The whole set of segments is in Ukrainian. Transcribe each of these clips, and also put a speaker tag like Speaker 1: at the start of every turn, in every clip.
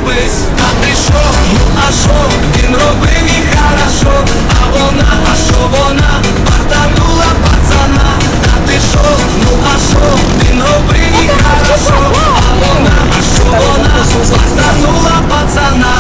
Speaker 1: розпись. А ти шо, ну а шо, він робив і хорошо. А вона, а шо вона, бартанула пацана. А ти шо, ну а шо, він робив і хорошо. А вона, а шо вона, бартанула пацана.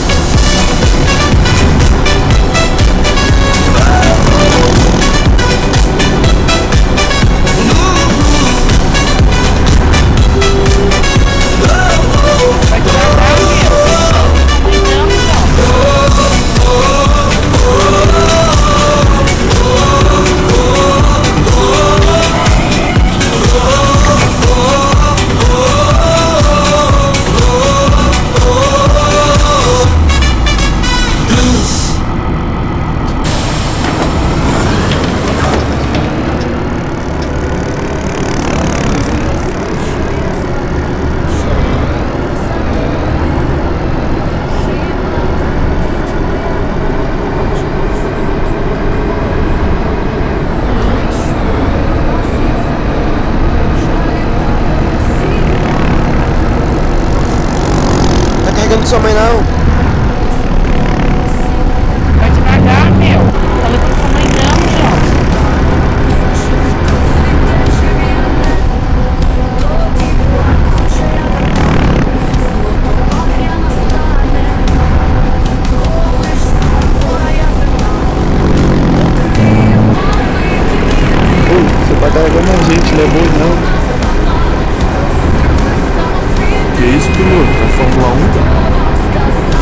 Speaker 2: Sua mãe não.
Speaker 3: Vai devagar, meu. Tá levando sua mãe não, João.
Speaker 2: Você tá carregando a gente, não é bom não.
Speaker 4: Que isso, piloto? É Fórmula 1?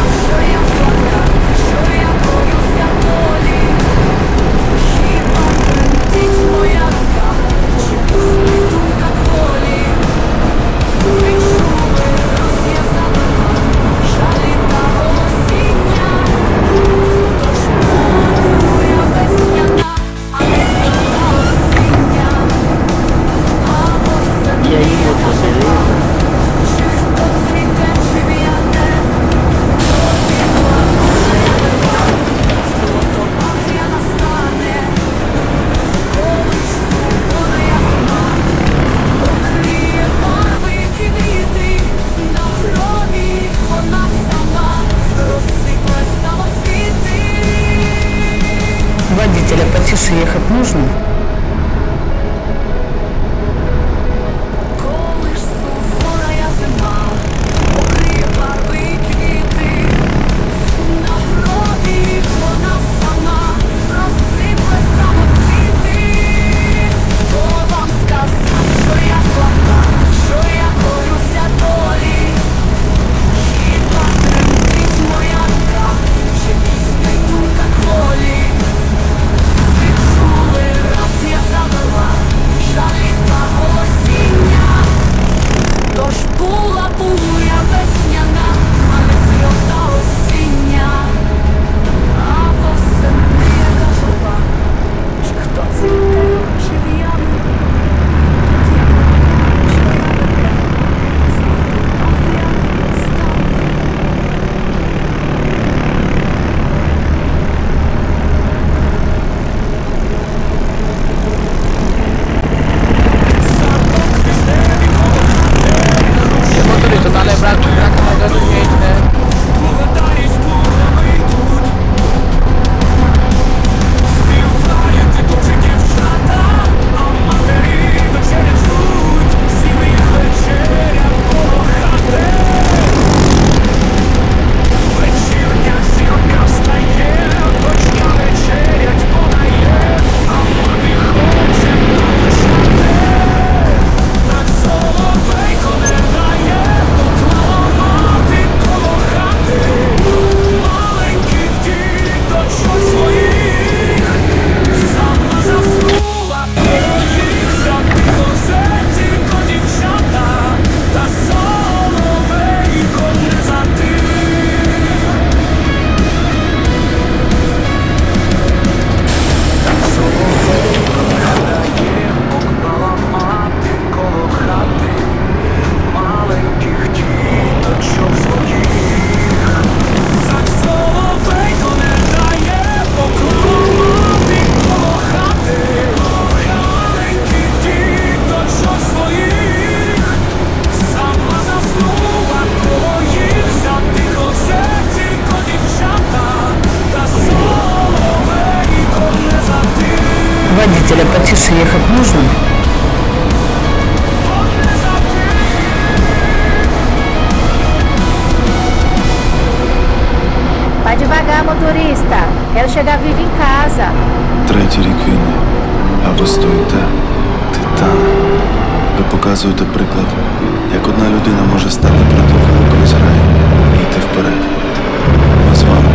Speaker 3: deixei da Vivi em casa.
Speaker 4: Третій рік війни, а ви стоїте, титани. Ви показуєте приклад, як одна людина може стати проти великої зграї і йти вперед. Ми з вами.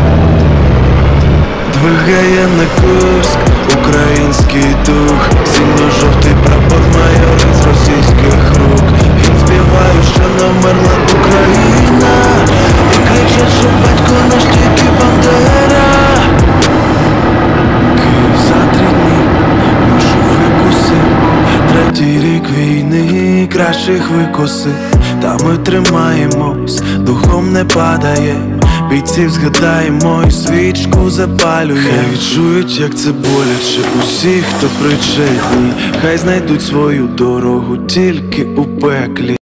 Speaker 4: Двигає на Курськ, український дух, синьо-жовтий прапор майори з російських рук. Він співає, що не вмерла Україна, і кричать, що батько наш тільки Бандера. Київ за 3 дні, ношу викуси. Третій рік війни, кращих викуси. Та ми тримаємось, духом не падає. Бійців згадаємо і свічку запалює. Хай відчують, як це боляче. Усі, хто причетні, хай знайдуть свою дорогу тільки у пеклі.